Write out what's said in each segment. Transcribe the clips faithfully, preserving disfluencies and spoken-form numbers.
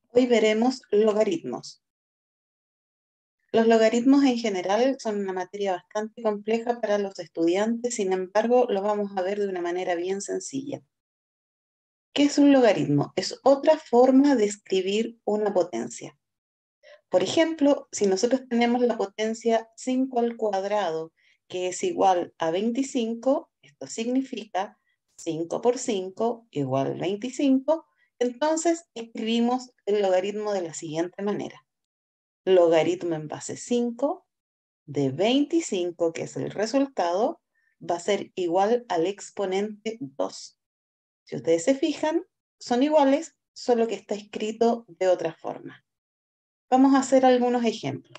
Hoy veremos logaritmos. Los logaritmos en general son una materia bastante compleja para los estudiantes, sin embargo, lo vamos a ver de una manera bien sencilla. ¿Qué es un logaritmo? Es otra forma de escribir una potencia. Por ejemplo, si nosotros tenemos la potencia cinco al cuadrado, que es igual a veinticinco, esto significa cinco por cinco igual a veinticinco, entonces escribimos el logaritmo de la siguiente manera. Logaritmo en base cinco de veinticinco, que es el resultado, va a ser igual al exponente dos. Si ustedes se fijan, son iguales, solo que está escrito de otra forma. Vamos a hacer algunos ejemplos.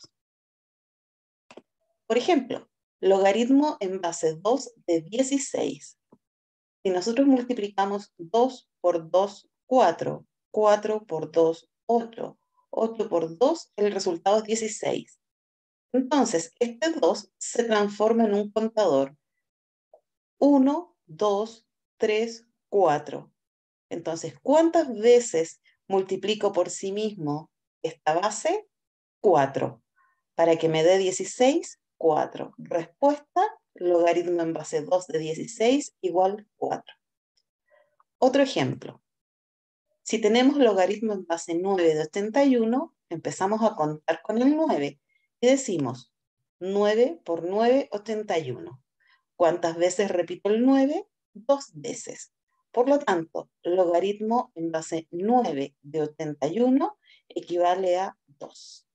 Por ejemplo, logaritmo en base dos de dieciséis. Si nosotros multiplicamos dos por dos, cuatro, cuatro por dos, ocho, ocho por dos, el resultado es dieciséis. Entonces, este dos se transforma en un contador. uno, dos, tres, cuatro. Entonces, ¿cuántas veces multiplico por sí mismo esta base? cuatro. Para que me dé dieciséis, cuatro. Respuesta, logaritmo en base dos de dieciséis igual cuatro. Otro ejemplo. Si tenemos logaritmo en base nueve de ochenta y uno, empezamos a contar con el nueve y decimos nueve por nueve, ochenta y uno. ¿Cuántas veces repito el nueve? Dos veces. Por lo tanto, logaritmo en base nueve de ochenta y uno equivale a dos.